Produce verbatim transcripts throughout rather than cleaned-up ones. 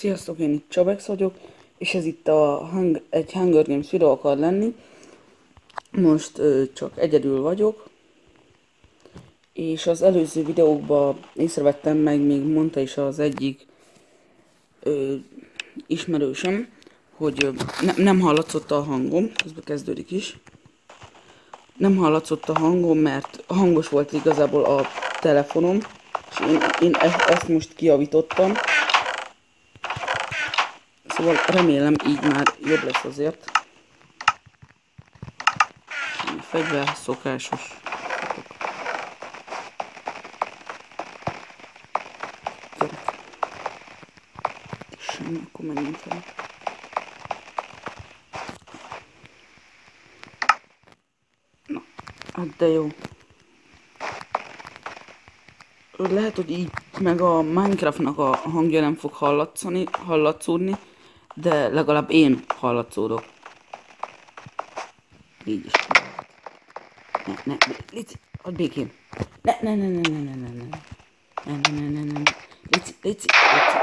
Sziasztok, én itt Csabex vagyok, és ez itt a hang egy Hunger Games videó akar lenni. Most ö, csak egyedül vagyok, és az előző videókban észrevettem, meg még mondta is az egyik ö, ismerősöm, hogy ö, ne, nem hallatszott a hangom, közben kezdődik is. Nem hallatszott a hangom, mert hangos volt igazából a telefonom, és én, én e ezt most kijavítottam. Szóval remélem így már jobb lesz azért. A fegyver szokásos. Gyerek. Semmi, akkor menjünk fel. Na, hát de jó. Lehet, hogy így meg a Minecraftnak a hangja nem fog hallatszani, hallatszódni, de legalább én hallatszódok. Így is. Ne, ne, Lici, add békén. Ne, ne, ne, ne, ne, ne, ne, ne. Ne, ne, ne, ne, ne, ne. Lici, Lici, Lici.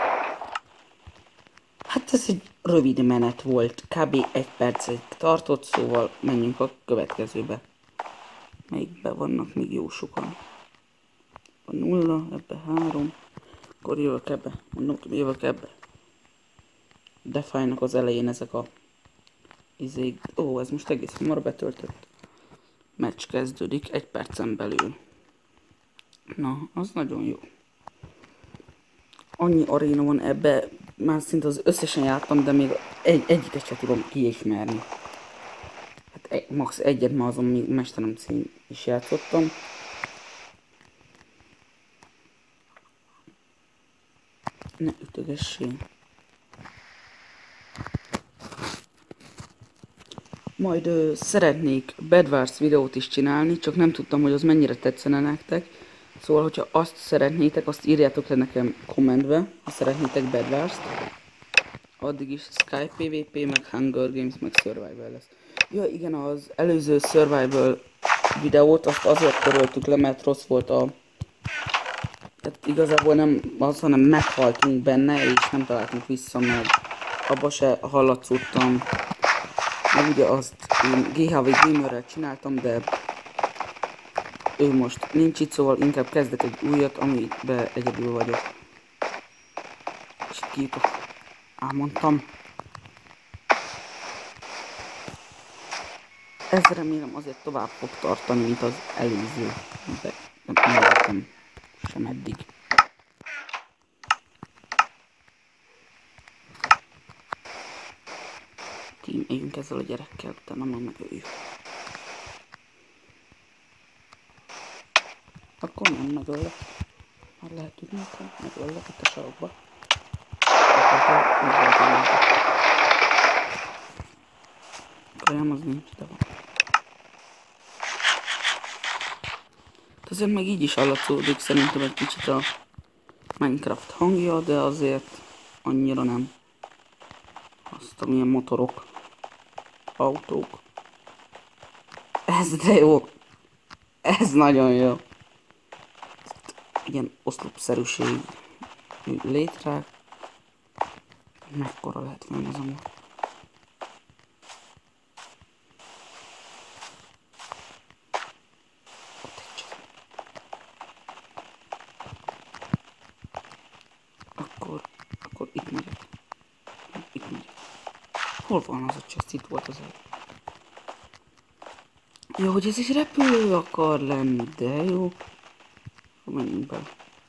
Hát ez egy rövid menet volt, kb. Egy percet tartott, szóval menjünk a következőbe. Melyikben vannak még jó sokan. A nulla, ebbe három, akkor jövök ebbe, mondom, jövök ebbe. De fájnak az elején ezek a izék. Ó, ez most egész hamar betöltött. Meccs kezdődik egy percen belül. Na, az nagyon jó. Annyi aréna van ebbe, már szinte az összesen jártam, de még egy, egyiket sem tudom kiismerni. Hát egy, max. egyet már azon még mesterem cím is játszottam. Ne ütögessé. Majd ö, szeretnék Bed Wars videót is csinálni, csak nem tudtam, hogy az mennyire tetszene nektek. Szóval, hogyha azt szeretnétek, azt írjátok le nekem kommentbe, ha szeretnétek Bed Wars-t. Addig is Sky pé vé pé, meg Hunger Games, meg Survival lesz. Ja igen, az előző Survival videót azt azért töröltük le, mert rossz volt a... Tehát igazából nem az, hanem meghaltunk benne, és nem találtunk vissza, mert abba se hallatszottam. Meg ugye azt én gé há vé Gamerrel csináltam, de ő most nincs itt, szóval inkább kezdek egy újat, amiben egyedül vagyok. És itt kijutok. Elmondtam. Ez remélem azért tovább fog tartani, mint az előző, de nem értem sem eddig. Tím, éljünk ezzel a gyerekkel, utána majd megöljük. Akkor nem megöllek. Már lehet tudni, akkor megöllek itt a sarokba. Kajám az nincs, de van. Azért meg így is hallatszódik szerintem egy kicsit a Minecraft hangja, de azért annyira nem. Azt, amilyen motorok, autók. Ez de jó. Ez nagyon jó. Ilyen oszlopszerűség létre. Mekkora lehet venni az amúgy. Akkor, akkor itt megyek. Itt megyek. Hol van az a chest? Itt volt az egy. Jó, hogy ez is repülő akar lenni, de jó. Menjünk be.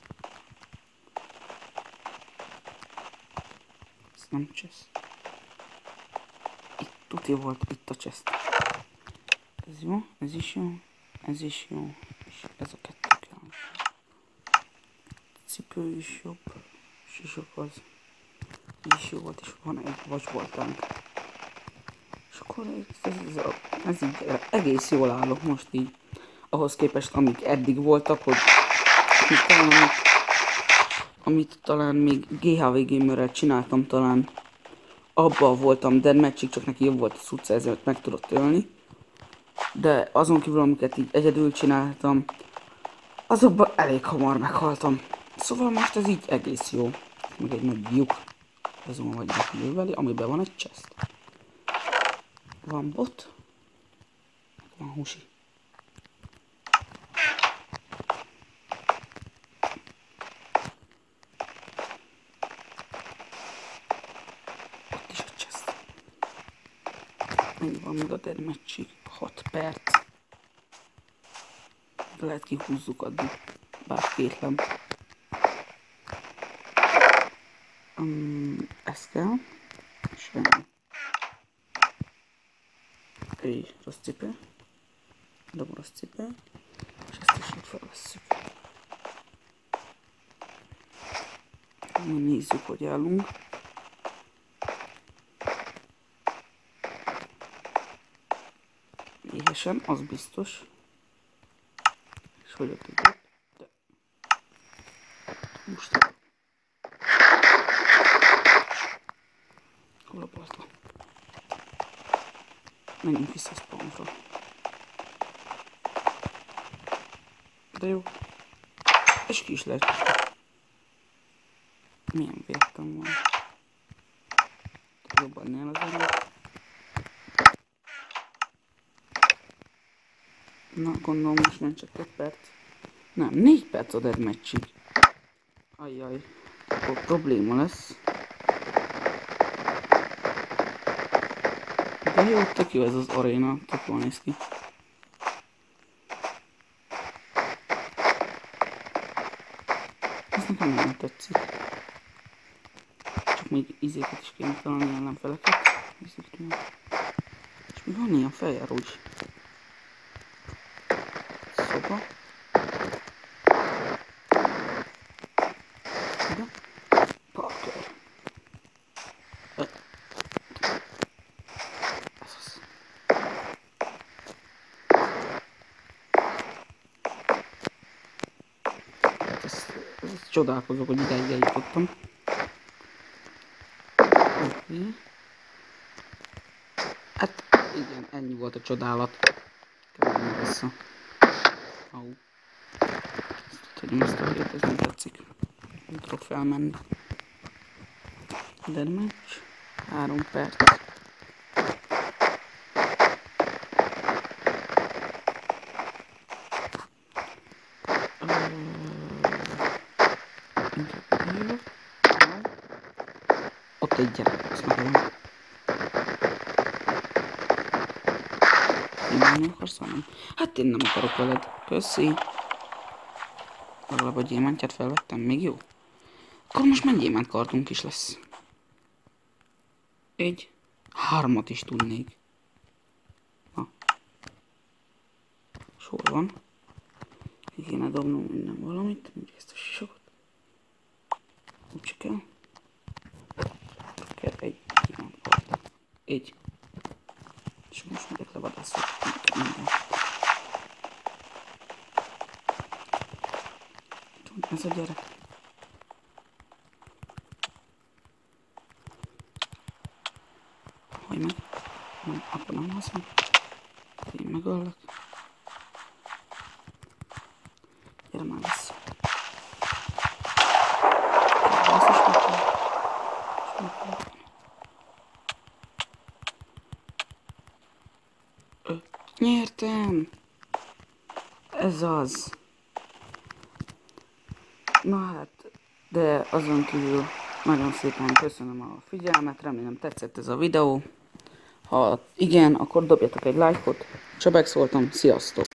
Ez nem chest. Itt tuti volt, itt a chest. Ez jó, ez is jó, ez is jó, és ez a kettő kell. Cipő is jobb, sisok az is jó volt, és van egy vasboltánk. És akkor ez, ez, ez, ez így egész jól állok most így, ahhoz képest, amik eddig voltak, hogy amit talán, amit, amit talán még gé há vé Gamerrel csináltam, talán abban voltam deadmatchig, csak neki jobb volt a cucca, ezért meg tudott ölni. De azon kívül, amiket így egyedül csináltam, azokban elég hamar meghaltam. Szóval most ez így egész jó. Meg egy nagy lyuk. Azon vagy megnöveli, amiben van egy chest. Van bot. Van husi. Ott is egy chest. Mennyi van még a deadmatchig? hat perc. De lehet kihúzzuk addig. Bár kétlem. Um, ez kell. Semmi. Egy rossz cipő. Dobom rossz cipő. És ezt is így felvesszük. Nézzük, hogy állunk. Éhesen, az biztos. És hogy ott tudod. De... Most... Hol a balta? Menjünk vissza a spawnra. De jó. És ki is lehet. Milyen vértem van. Jobban nél az előtt. Na, gondolom most ment csak egy perc. Nem, négy perc a deadmatchig. Ajjaj, akkor probléma lesz. De jó, tök jó ez az aréna, tök jól néz ki. Ez nekem nagyon tetszik. Csak még izéket is kéne találni, ellenfeleket. És még van ilyen feljáró is. Szoba. Ide. Parker. Ez az. Ezt, ezt csodálkozok, hogy ideig eljutottam. Okay. Hát igen, ennyi volt a csodálat. Kell menni vissza. Au. Ezt tudjuk ezt a helyet, ez nem tetszik. Nem tudok felmenni. Deadmatch. Három perc. Ott egy gyerek, azt megadom. Én nem akarsz hanem? Hát én nem akarok veled. Köszi. Legalább a gyémántját felvettem, még jó? Akkor most már gyémántkartunk is lesz. Egy. Hármat is tudnék. Na. És hol van? Ki kéne dobnom minden valamit, mondjuk ezt a sisakot. Úgy kell. Kell egy gyémántkart. Egy. És most megyek levadászok minden. Ez a gyerek. Hogy meg? Nem, akkor nem haszom. Én megöllek. Gyere már vissza. Ezt is megvan. Nyertem! Ez az. Na hát, de azon kívül nagyon szépen köszönöm a figyelmet, remélem tetszett ez a videó. Ha igen, akkor dobjatok egy lájkot. Csabex voltam, sziasztok!